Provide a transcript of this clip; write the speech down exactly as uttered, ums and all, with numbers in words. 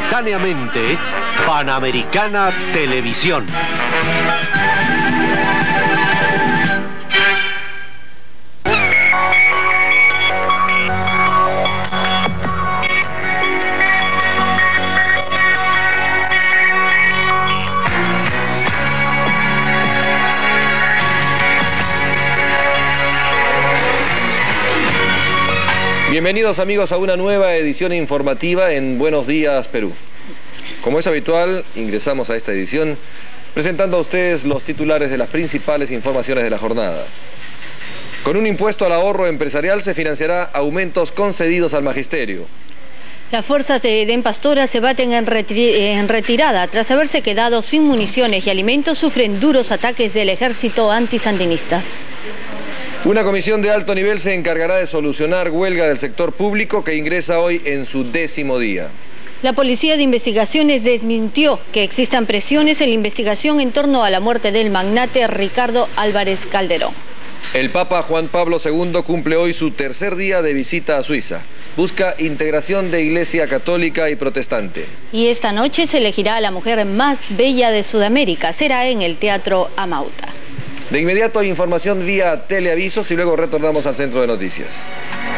simultáneamente Panamericana Televisión. Bienvenidos amigos a una nueva edición informativa en Buenos Días Perú. Como es habitual, ingresamos a esta edición presentando a ustedes los titulares de las principales informaciones de la jornada. Con un impuesto al ahorro empresarial se financiará aumentos concedidos al magisterio. Las fuerzas de Edén Pastora se baten en, reti en retirada. Tras haberse quedado sin municiones y alimentos, sufren duros ataques del ejército antisandinista. Una comisión de alto nivel se encargará de solucionar huelga del sector público que ingresa hoy en su décimo día. La Policía de Investigaciones desmintió que existan presiones en la investigación en torno a la muerte del magnate Ricardo Álvarez Calderón. El Papa Juan Pablo segundo cumple hoy su tercer día de visita a Suiza. Busca integración de Iglesia católica y protestante. Y esta noche se elegirá a la mujer más bella de Sudamérica. Será en el Teatro Amauta. De inmediato hay información vía teleavisos y luego retornamos al centro de noticias.